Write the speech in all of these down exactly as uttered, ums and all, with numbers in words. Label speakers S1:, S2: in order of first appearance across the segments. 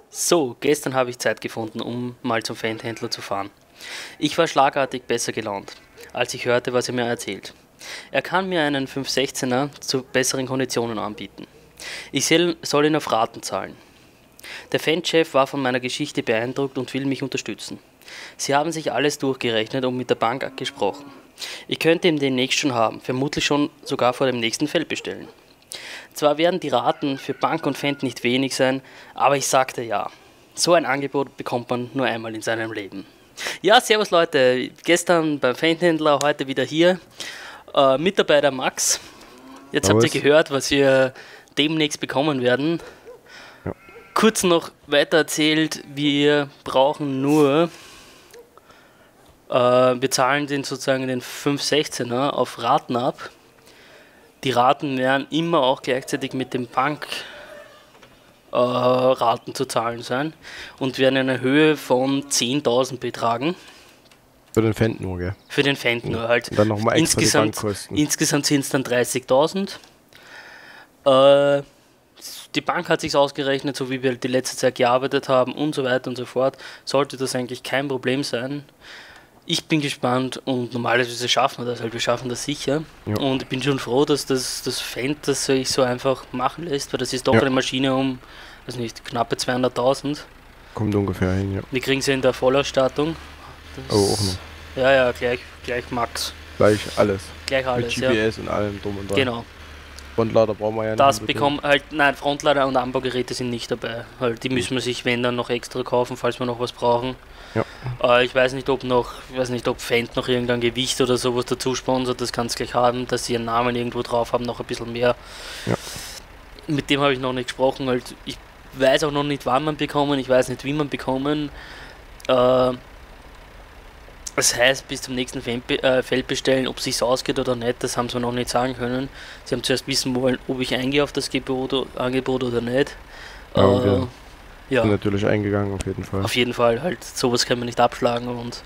S1: So, gestern habe ich Zeit gefunden, um mal zum Fendhändler zu fahren. Ich war schlagartig besser gelaunt, als ich hörte, was er mir erzählt. Er kann mir einen fünf sechzehner zu besseren Konditionen anbieten. Ich soll ihn auf Raten zahlen. Der Fendchef war von meiner Geschichte beeindruckt und will mich unterstützen. Sie haben sich alles durchgerechnet und mit der Bank gesprochen. Ich könnte ihn demnächst schon haben, vermutlich schon sogar vor dem nächsten Feld bestellen. Zwar werden die Raten für Bank und Fend nicht wenig sein, aber ich sagte ja. So ein Angebot bekommt man nur einmal in seinem Leben. Ja, servus Leute, gestern beim Fendhändler, heute wieder hier. Äh, Mitarbeiter Max. Jetzt habt ihr gehört, was wir demnächst bekommen werden.
S2: Ja.
S1: Kurz noch weiter erzählt, wir brauchen nur, äh, wir zahlen den sozusagen den fünf sechzehner auf Raten ab. Die Raten werden immer auch gleichzeitig mit den Bankraten äh, Raten zu zahlen sein und werden eine Höhe von zehntausend betragen.
S2: Für den Fend nur, gell?
S1: Für den Fend nur
S2: Ja.
S1: halt.
S2: Und dann nochmal extra
S1: insgesamt,
S2: die Bankkosten.
S1: Insgesamt sind es dann dreißigtausend. Äh, die Bank hat sich ausgerechnet, so wie wir die letzte Zeit gearbeitet haben und so weiter und so fort. Sollte das eigentlich kein Problem sein. Ich bin gespannt und normalerweise schaffen wir das halt, wir schaffen das sicher.
S2: Ja.
S1: Und ich bin schon froh, dass das, das Fend das sich so einfach machen lässt, weil das ist doch
S2: Ja.
S1: eine Maschine um, weiß nicht, knappe zweihunderttausend.
S2: Kommt ungefähr hin, ja.
S1: Wir kriegen sie in der Vollausstattung. Das,
S2: Oh, auch noch.
S1: Ja, ja, gleich, gleich Max.
S2: Gleich alles.
S1: Gleich alles,
S2: Mit
S1: ja.
S2: G P S und allem drum und dran.
S1: Genau.
S2: Frontlader brauchen wir ja nicht.
S1: Das
S2: unbedingt.
S1: bekommen halt, nein, Frontlader und Anbaugeräte sind nicht dabei. Halt, die müssen wir sich, wenn dann, noch extra kaufen, falls wir noch was brauchen.
S2: Ja.
S1: Äh, ich weiß nicht, ob noch, ich weiß nicht, ob Fend noch irgendein Gewicht oder sowas dazu sponsert, das kann es gleich haben, dass sie ihren Namen irgendwo drauf haben, noch ein bisschen mehr.
S2: Ja.
S1: Mit dem habe ich noch nicht gesprochen, halt, ich weiß auch noch nicht, wann man bekommen, ich weiß nicht, wie man bekommen. Äh, Das heißt, bis zum nächsten Feld, äh, Feld bestellen, ob es sich ausgeht oder nicht, das haben sie noch nicht sagen können. Sie haben zuerst wissen wollen, ob ich eingehe auf das Gebot, Angebot oder nicht.
S2: Ja,
S1: äh,
S2: okay.
S1: ja
S2: Bin natürlich eingegangen, auf jeden Fall.
S1: auf jeden Fall, halt, sowas kann man nicht abschlagen und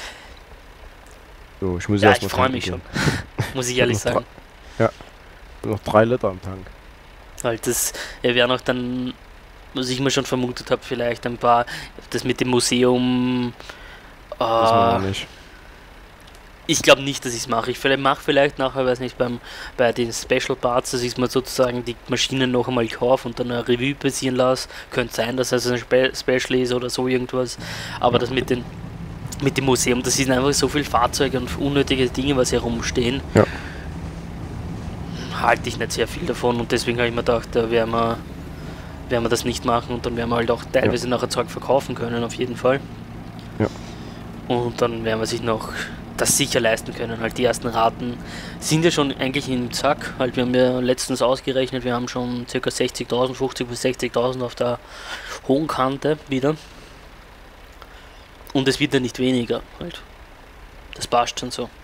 S2: So, ich muss
S1: ja,
S2: erst
S1: ich
S2: mal
S1: freue
S2: tanken
S1: mich schon,
S2: gehen.
S1: muss ich ehrlich
S2: Noch drei-
S1: sagen.
S2: Noch drei Liter am Tank.
S1: Halt, das ja, wäre noch dann, was ich mir schon vermutet habe, vielleicht ein paar, das mit dem Museum.
S2: Das war
S1: Äh,
S2: nicht.
S1: Ich glaube nicht, dass ich es mache. Ich vielleicht mache vielleicht nachher, weiß nicht, beim, bei den Special Parts, dass ich mir sozusagen die Maschinen noch einmal kaufe und dann eine Revue passieren lasse. Könnte sein, dass es ein Spe Special ist oder so irgendwas. Aber das mit, den, mit dem Museum, das sind einfach so viele Fahrzeuge und unnötige Dinge, was hier rumstehen.
S2: Ja.
S1: Halte ich nicht sehr viel davon und deswegen habe ich mir gedacht, da werden wir, werden wir das nicht machen und dann werden wir halt auch teilweise nachher Zeug verkaufen können, auf jeden Fall.
S2: Ja.
S1: Und dann werden wir sich noch das sicher leisten können. Halt die ersten Raten sind ja schon eigentlich im Zack. Halt, wir haben ja letztens ausgerechnet, wir haben schon ca. sechzigtausend, fünfzig bis sechzigtausend auf der hohen Kante wieder. Und es wird ja nicht weniger. Halt. Das passt schon so.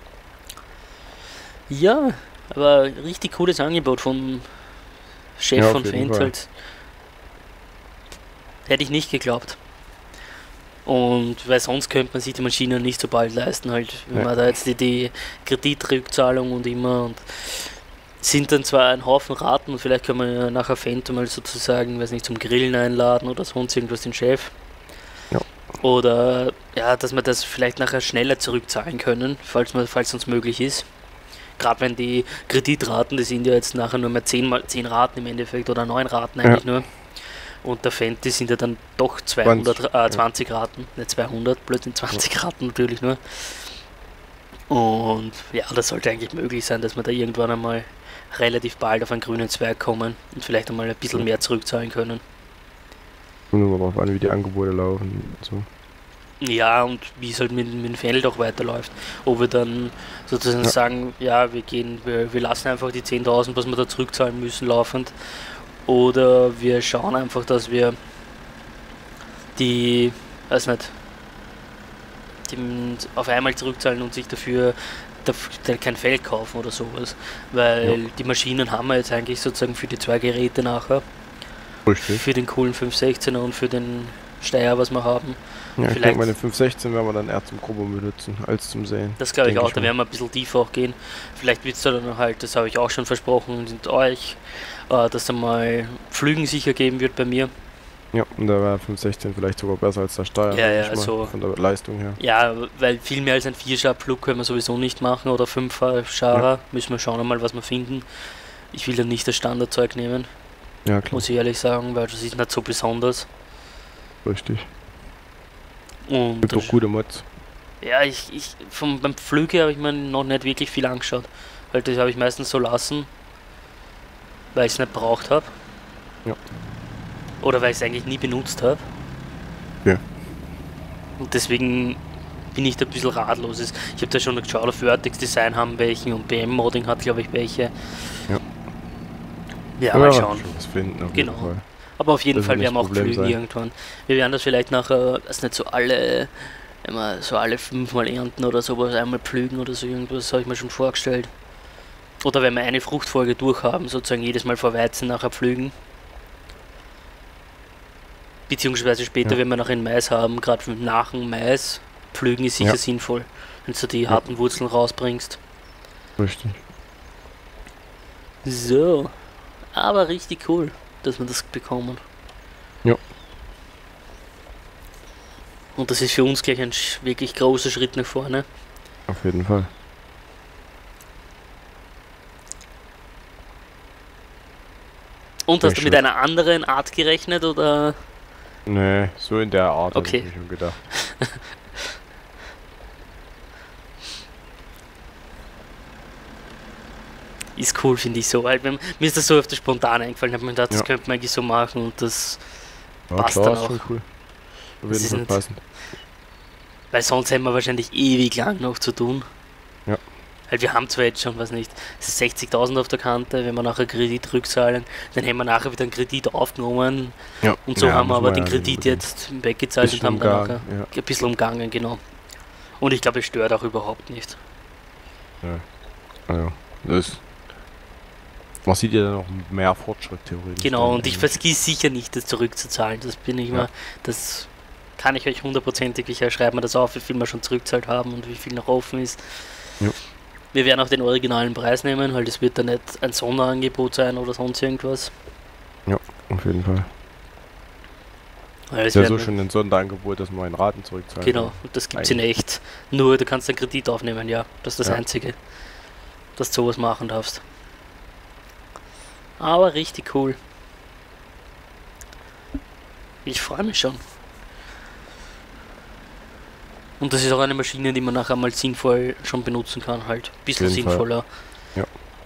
S1: Ja, aber richtig cooles Angebot vom Chef
S2: Ja, auf
S1: von
S2: jeden
S1: Fend
S2: Fall.
S1: halt. Hätte ich nicht geglaubt. Und weil sonst könnte man sich die Maschine nicht so bald leisten, halt, wenn
S2: Ja.
S1: man da jetzt die, die Kreditrückzahlung und immer und sind dann zwar ein Haufen Raten und vielleicht kann man ja nachher Fend mal sozusagen, weiß nicht, zum Grillen einladen oder sonst irgendwas den Chef.
S2: Ja.
S1: Oder ja, dass wir das vielleicht nachher schneller zurückzahlen können, falls man, falls uns möglich ist. Gerade wenn die Kreditraten, die sind ja jetzt nachher nur mehr zehn, mal, zehn Raten im Endeffekt oder neun Raten eigentlich nur. Und der Fend, die sind ja dann doch zweihundert,
S2: zwanzig,
S1: äh, zwanzig Raten, nicht zweihundert, blödsinn, zwanzig Raten natürlich nur. Und ja, das sollte eigentlich möglich sein, dass wir da irgendwann einmal relativ bald auf einen grünen Zweig kommen und vielleicht einmal ein bisschen
S2: Ja.
S1: mehr zurückzahlen können.
S2: Kommt nur darauf an, wie die Angebote laufen und so.
S1: Ja, und wie es halt mit, mit dem Feld auch weiterläuft. Ob wir dann sozusagen
S2: Ja.
S1: sagen, ja, wir gehen, wir, wir lassen einfach die zehntausend, was wir da zurückzahlen müssen, laufend. Oder wir schauen einfach, dass wir die, weiß nicht, die auf einmal zurückzahlen und sich dafür, dafür kein Feld kaufen oder sowas. Weil
S2: Ja.
S1: die Maschinen haben wir jetzt eigentlich sozusagen für die zwei Geräte nachher.
S2: Richtig.
S1: Für den coolen fünf sechzehner und für den Steyr, was wir haben.
S2: Ja, ich
S1: Vielleicht-
S2: denke, meine fünf sechzehn werden wir dann eher zum Proben benutzen, als zum Sehen.
S1: Das glaube ich
S2: Denke
S1: auch,
S2: ich
S1: da
S2: mal.
S1: werden wir ein bisschen tiefer auch gehen. Vielleicht wird es dann halt, das habe ich auch schon versprochen mit euch, äh, dass da mal Flügen sicher geben wird bei mir.
S2: Ja, und da war fünf sechzehn vielleicht sogar besser als der Steyr.
S1: Ja, ja,
S2: denke ich mal,
S1: also-
S2: von der Leistung her.
S1: Ja, weil viel mehr als ein vier-Schar-Plug können wir sowieso nicht machen oder fünf-Scharer. Müssen wir schauen einmal, was wir finden. Ich will ja nicht das Standardzeug nehmen,
S2: Ja, klar,
S1: muss ich ehrlich sagen, weil das ist nicht so besonders.
S2: richtig.
S1: Und
S2: Gibt
S1: das,
S2: auch gute Mods.
S1: ja, ich, ich vom, beim Flüge habe ich mir noch nicht wirklich viel angeschaut. Weil das habe ich meistens so lassen, weil ich es nicht braucht habe.
S2: Ja.
S1: Oder weil ich es eigentlich nie benutzt habe.
S2: Ja.
S1: Und deswegen bin ich da ein bisschen ratlos. Ich habe da schon geschaut, auf Vertex Design haben welche und B M-Modding hat, glaube ich, welche.
S2: Ja.
S1: Ja, mal schauen.
S2: schon was finden, auf
S1: Genau.
S2: jeden Fall.
S1: Aber auf jeden
S2: Das
S1: Fall
S2: wird
S1: werden wir
S2: nicht
S1: auch
S2: das Problem
S1: pflügen
S2: sein.
S1: irgendwann. Wir werden das vielleicht nachher, das nicht so alle, immer so alle fünfmal ernten oder sowas, einmal pflügen oder so irgendwas, habe ich mir schon vorgestellt. Oder wenn wir eine Fruchtfolge durchhaben, sozusagen jedes Mal vor Weizen nachher pflügen. Beziehungsweise später,
S2: Ja.
S1: wenn wir noch einen Mais haben, gerade nach dem Mais, pflügen ist sicher
S2: Ja.
S1: sinnvoll, wenn du die
S2: Ja.
S1: harten Wurzeln rausbringst.
S2: Richtig.
S1: So, aber richtig cool, dass wir das bekommen.
S2: Ja.
S1: Und das ist für uns gleich ein sch- wirklich großer Schritt nach vorne.
S2: Auf jeden Fall.
S1: Und
S2: Sehr
S1: hast du mit
S2: schön.
S1: einer anderen Art gerechnet oder?
S2: Nee, so in der Art habe
S1: Okay.
S2: ich mir schon gedacht.
S1: Ist cool, finde ich so. Weil wenn, mir ist das so auf das Spontan eingefallen, habe mir gedacht, das
S2: Ja.
S1: könnte man eigentlich so machen und das,
S2: Ja,
S1: Passt
S2: klar,
S1: dann
S2: ist
S1: auch.
S2: schon cool. Auf
S1: Das
S2: jeden
S1: ist
S2: Fall
S1: nicht-
S2: passend.
S1: weil sonst hätten wir wahrscheinlich ewig lang noch zu tun.
S2: Ja.
S1: Weil wir haben zwar jetzt schon, was nicht, sechzigtausend auf der Kante, wenn wir nachher Kredit rückzahlen, dann hätten wir nachher wieder einen Kredit aufgenommen
S2: Ja.
S1: und so
S2: Ja,
S1: haben wir
S2: muss
S1: aber
S2: man
S1: den
S2: ja
S1: Kredit
S2: unbedingt.
S1: jetzt weggezahlt und
S2: Bisschen
S1: haben dann
S2: umgangen,
S1: nachher
S2: ja.
S1: ein bisschen umgangen, genau. Und ich glaube, es stört auch überhaupt nicht.
S2: Ah ja, das. Man sieht ja dann noch mehr Fortschritt theoretisch.
S1: Genau,
S2: dann
S1: und ich
S2: eigentlich.
S1: vergiss sicher nicht, das zurückzuzahlen. Das bin ich
S2: Ja.
S1: mal, das kann ich euch hundertprozentig, ich schreibe mir das auf, wie viel wir schon zurückzahlt haben und wie viel noch offen ist.
S2: Ja.
S1: Wir werden auch den originalen Preis nehmen, weil das wird dann nicht ein Sonderangebot sein oder sonst irgendwas.
S2: Auf jeden Fall.
S1: Weil es
S2: Ist ja so
S1: werden-
S2: schon ein Sonderangebot, dass man in Raten zurückzahlt.
S1: Genau, und das gibt es in echt. Nur du kannst einen Kredit aufnehmen, ja. Das ist das
S2: Ja.
S1: Einzige, dass du sowas machen darfst. Aber richtig cool. Ich freue mich schon. Und das ist auch eine Maschine, die man nachher mal sinnvoll schon benutzen kann, halt. Bisschen
S2: Auf jeden Fall.
S1: sinnvoller.
S2: Ja.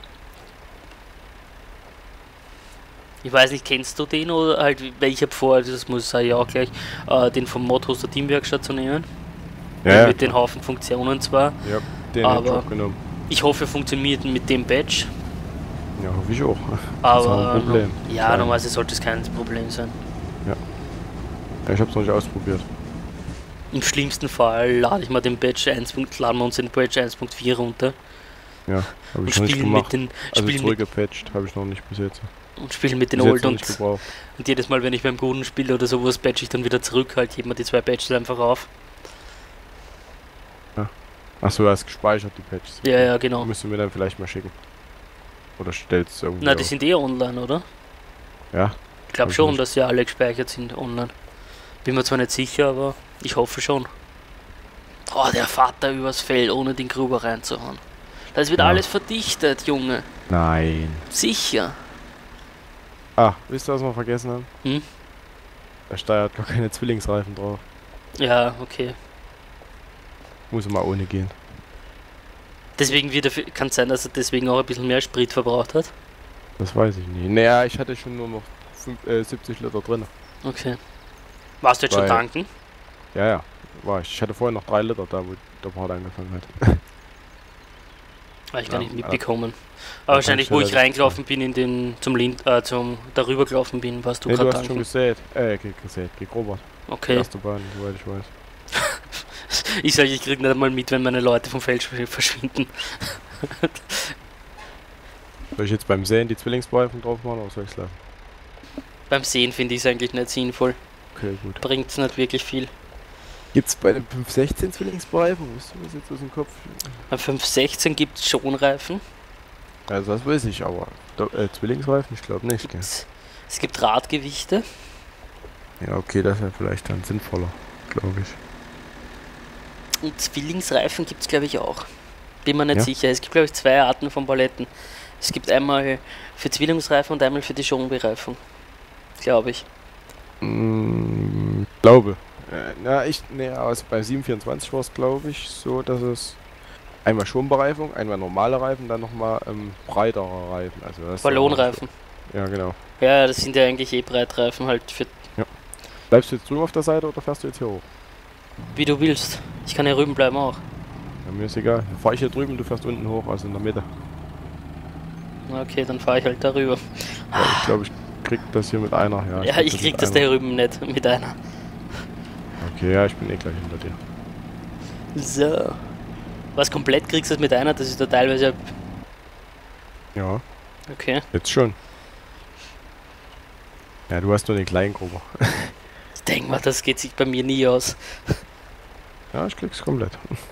S1: Ich weiß nicht, kennst du den oder halt, weil ich habe vor, das muss ich ja auch gleich, äh, den vom Modhoster Teamwerkstatt zu nehmen.
S2: Ja, ja,
S1: Mit den Haufen Funktionen zwar.
S2: ja den hab ich
S1: aber-
S2: auch genommen.
S1: Ich hoffe, er funktioniert mit dem Badge.
S2: Ja, hoffe ich auch.
S1: Aber
S2: ist auch ein Problem.
S1: no- ja,
S2: Klein.
S1: normalerweise sollte es kein Problem sein.
S2: Ja, ich hab's noch nicht ausprobiert.
S1: Im schlimmsten Fall lade ich mal den Badge eins. laden wir uns den Badge eins Punkt vier runter
S2: Ja, habe
S1: und
S2: ich noch nicht
S1: spielen mit
S2: gemacht.
S1: den
S2: Also
S1: spielen mit,
S2: zurückgepatcht habe ich noch nicht bis jetzt.
S1: und spielen mit den
S2: Bis jetzt
S1: Old
S2: noch
S1: und,
S2: nicht gebraucht.
S1: und jedes Mal, wenn ich beim Guten spiele oder sowas, badge ich dann wieder zurück, halt heben wir die zwei Badges einfach auf.
S2: Achso, du hast gespeichert die Patches.
S1: Ja, ja, genau.
S2: Müssen wir dann vielleicht mal schicken. Oder stellst du irgendwie.
S1: Na, die
S2: auf.
S1: sind eh online, oder?
S2: Ja,
S1: Ich glaube
S2: Weiß
S1: schon,
S2: nicht.
S1: dass sie alle gespeichert sind online. Bin mir zwar nicht sicher, aber ich hoffe schon. Oh, der Vater übers Feld, ohne den Gruber reinzuhauen. Das wird
S2: Ja.
S1: alles verdichtet, Junge.
S2: Nein.
S1: Sicher.
S2: Ah, wisst ihr, was wir vergessen haben?
S1: Hm?
S2: Der Steyr hat gar keine Zwillingsreifen drauf.
S1: Ja, okay.
S2: Muss mal ohne gehen.
S1: Deswegen wird er, kann es sein, dass er deswegen auch ein bisschen mehr Sprit verbraucht hat.
S2: Das weiß ich nicht. Naja, ich hatte schon nur noch fünf, äh, siebzig Liter drin.
S1: Okay. Warst du jetzt schon
S2: Weil-
S1: tanken?
S2: Ja, ja. War ich. Ich hatte vorher noch drei Liter da, wo der Part angefangen hat.
S1: Habe ich gar
S2: Ja,
S1: nicht
S2: ja.
S1: mitbekommen. Aber wahrscheinlich, wo
S2: Tankstelle
S1: ich
S2: ist
S1: reingelaufen bin, in den, zum Lind, äh, zum, darüber gelaufen bin, warst du
S2: Nee, du
S1: gerade
S2: hast schon
S1: tanken.
S2: gesät. Äh, ge- gesät, gegrobert. Die
S1: Okay.
S2: erste Bahn, soweit ich weiß.
S1: Ich sage, ich krieg nicht einmal mit, wenn meine Leute vom Feld sch- verschwinden.
S2: Soll ich jetzt beim Säen die Zwillingsreifen drauf machen oder soll ich's lassen?
S1: Beim Sehen finde ich es eigentlich nicht sinnvoll.
S2: Okay, gut.
S1: Bringt es nicht wirklich viel.
S2: Gibt's bei den fünf sechzehn Zwillingsreifen? Wusstest du das jetzt aus dem Kopf?
S1: Beim fünf sechzehn gibt es schon Reifen.
S2: Also das weiß ich, aber Do äh, Zwillingsreifen? Ich glaube nicht, gell?
S1: Es, es gibt Radgewichte.
S2: Ja, okay, das wäre vielleicht dann sinnvoller, glaube ich.
S1: Und Zwillingsreifen gibt es, glaube ich, auch. Bin mir nicht
S2: Ja?
S1: sicher. Es gibt, glaube ich, zwei Arten von Paletten. Es gibt einmal für Zwillingsreifen und einmal für die Schonbereifung. Glaube ich.
S2: Mm, glaube. Äh, na, ich, ne, also bei sieben vierundzwanzig war es, glaube ich, so, dass es einmal Schonbereifung, einmal normale Reifen, dann nochmal ähm, breitere Reifen. Also das ist
S1: Ballonreifen.
S2: ja, ja, genau.
S1: Ja, das sind ja eigentlich eh Breitreifen halt für
S2: Ja. Bleibst du jetzt drüben auf der Seite oder fährst du jetzt hier hoch?
S1: wie du willst. Ich kann ja rüben bleiben auch.
S2: Ja, mir ist egal. Dann fahr ich hier drüben, du fährst unten hoch, also in der Mitte.
S1: Okay, dann fahre ich halt darüber.
S2: Ja, ich glaube, ich krieg das hier mit einer. Ja,
S1: Ja,
S2: glaub,
S1: ich krieg
S2: mit
S1: das
S2: einer.
S1: da rüben nicht mit einer.
S2: Okay, ja, ich bin eh gleich hinter dir.
S1: So. Was komplett kriegst du das mit einer? Das ist da teilweise.
S2: Ja,
S1: Okay.
S2: jetzt schon. Ja, du hast nur den kleinen Gruber.
S1: Ich denke mal, das geht sich bei mir nie aus.
S2: Ja, ich krieg's komplett.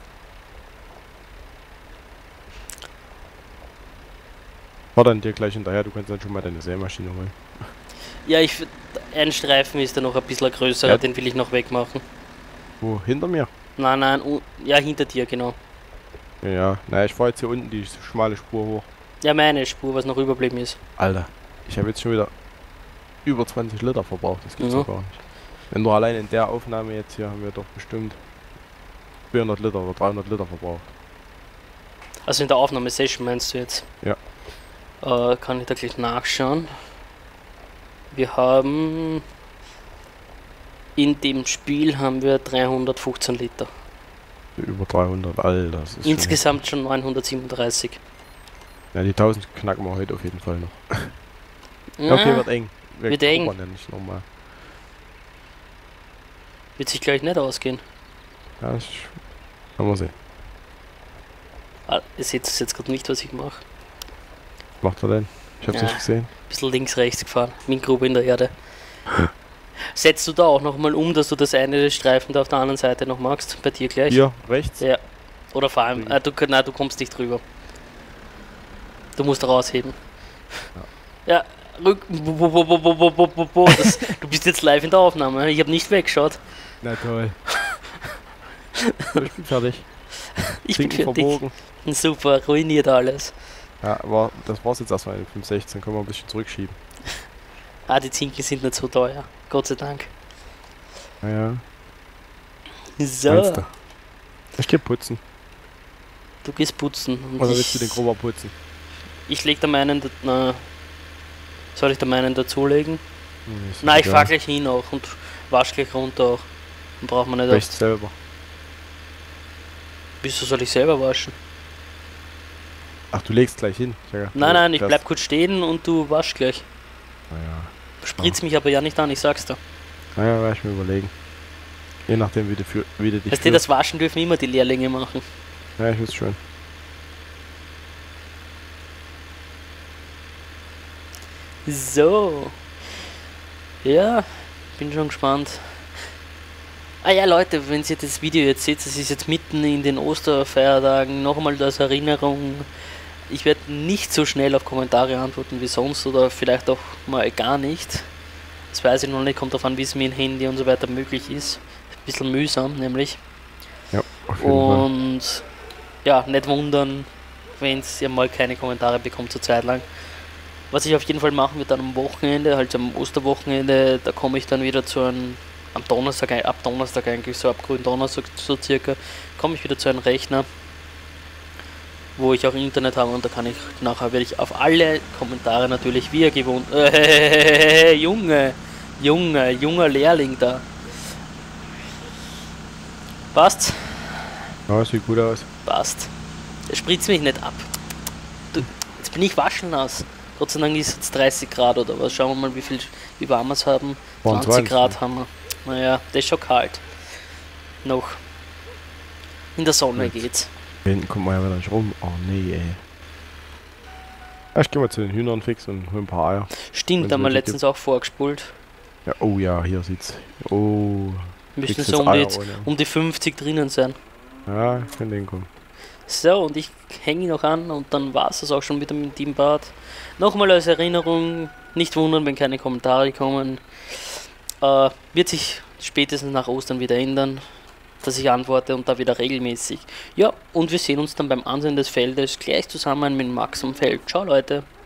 S2: Fahr dann dir gleich hinterher, du kannst dann schon mal deine Sämaschine holen.
S1: Ja, ich. Ein Streifen ist da noch ein bisschen größer,
S2: Ja.
S1: den will ich noch wegmachen.
S2: Wo? Hinter mir?
S1: Nein, nein, u- ja, hinter dir, genau.
S2: Ja, ja. Naja, ich fahr jetzt hier unten die schmale Spur hoch.
S1: Ja, meine Spur, was noch überblieben ist.
S2: Alter, ich habe jetzt schon wieder über zwanzig Liter verbraucht. Das gibt's
S1: Ja.
S2: doch gar nicht. Wenn nur allein in der Aufnahme jetzt hier haben wir doch bestimmt vierhundert Liter oder dreihundert Liter verbraucht.
S1: Also in der Aufnahmesession meinst du jetzt?
S2: Ja.
S1: Äh, kann ich da gleich nachschauen. Wir haben in dem Spiel haben wir dreihundertfünfzehn Liter.
S2: Über dreihundert, Alter. Das ist
S1: Insgesamt schon neunhundertsiebenunddreißig.
S2: Schon, ja, die tausend knacken wir heute auf jeden Fall noch. Ja,
S1: Ja,
S2: okay, wird eng. Wir
S1: wird eng.
S2: grubbern ja nicht nochmal.
S1: wird sich gleich nicht ausgehen.
S2: Ja, das kann man sehen.
S1: Ah, ihr seht es jetzt gerade nicht, was ich mache.
S2: Was macht er denn? Ich hab's
S1: Ja.
S2: nicht gesehen.
S1: Bisschen links, rechts gefahren. Mit Grube in der Erde. Setzt du da auch nochmal um, dass du das eine Streifen da auf der anderen Seite noch magst? Bei dir gleich?
S2: Hier, rechts.
S1: Ja. Oder vor allem, äh, du, nein, du kommst nicht drüber. Du musst rausheben. Ja, rück. bo- bo- bo- bo- bo- bo- bo- bo- bo. Das, du bist jetzt live in der Aufnahme. Ich habe nicht weggeschaut.
S2: Na toll. Ich bin fertig.
S1: Ich bin
S2: Zinken
S1: fertig.
S2: verbogen.
S1: Super, ruiniert alles.
S2: Ja, aber das war's jetzt erstmal in fünf sechzehn. Können wir ein bisschen zurückschieben.
S1: Ah, die Zinken sind nicht so teuer. Gott sei Dank.
S2: Naja,
S1: So,
S2: meinst du? Ich geh putzen.
S1: du gehst putzen. Und
S2: Oder
S1: ich,
S2: willst du den Gruber putzen?
S1: ich leg da meinen. da- Na, soll ich da meinen dazulegen?
S2: Hm, ist
S1: Nein, ich
S2: egal.
S1: fahr gleich hin auch und wasch gleich runter auch. Dann braucht man nicht
S2: Wäschst
S1: auf.
S2: selber.
S1: Wieso soll ich selber waschen?
S2: Ach, du legst gleich hin. Ja,
S1: Nein, nein, ich
S2: das-
S1: bleib kurz stehen und du wasch gleich.
S2: Naja,
S1: Spritz mich aber ja nicht an, ich sag's dir.
S2: naja, werde ich mir überlegen. Je nachdem, wie du, für, wie du dich
S1: Weißt du, das Waschen dürfen immer die Lehrlinge machen.
S2: Ja, ich weiß schon.
S1: So. Ja, bin schon gespannt. Ah ja, Leute, wenn ihr das Video jetzt seht, es ist jetzt mitten in den Osterfeiertagen. Nochmal als Erinnerung, ich werde nicht so schnell auf Kommentare antworten wie sonst oder vielleicht auch mal gar nicht. Das weiß ich noch nicht, kommt darauf an, wie es mit dem Handy und so weiter möglich ist. Ein bisschen mühsam, nämlich.
S2: Ja, auf jeden Fall.
S1: Und ja, nicht wundern, wenn ihr mal keine Kommentare bekommt zur Zeit lang. Was ich auf jeden Fall machen werde dann am Wochenende, halt am Osterwochenende, da komme ich dann wieder zu einem, am Donnerstag, ab Donnerstag eigentlich, so ab grünen Donnerstag so circa, komme ich wieder zu einem Rechner, wo ich auch Internet habe und da kann ich, nachher werde ich auf alle Kommentare natürlich wie gewohnt, äh, Junge, Junge, junger Lehrling da. Passt?
S2: Ja, sieht gut aus.
S1: Passt. Der spritzt mich nicht ab. Du, jetzt bin ich waschennass. Gott sei Dank ist es jetzt dreißig Grad oder was. Schauen wir mal, wie viel wie warm wir es haben.
S2: Waren
S1: zwanzig
S2: zwanzig,
S1: Grad
S2: ja.
S1: haben wir. Naja, das ist schon kalt. Noch. In der Sonne
S2: Jetzt.
S1: geht's.
S2: Hier hinten kommt man ja wieder nicht rum. Oh nee, ey. Ja, ich geh mal zu den Hühnern fix und hol ein paar Eier.
S1: Stimmt,
S2: Wenn's
S1: da haben wir
S2: welche
S1: letztens auch vorgespult.
S2: Ja, oh ja, hier sieht's. Oh.
S1: Müssten
S2: kriegst
S1: so
S2: jetzt
S1: um die,
S2: Eier ohne.
S1: um die fünfzig drinnen sein.
S2: Ja, ich kann den kommen.
S1: So, und ich hänge noch an und dann war es auch schon wieder mit dem Bad. Nochmal als Erinnerung, nicht wundern, wenn keine Kommentare kommen. Äh, wird sich spätestens nach Ostern wieder ändern, dass ich antworte und da wieder regelmäßig. Ja, und wir sehen uns dann beim Ansehen des Feldes gleich zusammen mit Max am Feld. Ciao Leute!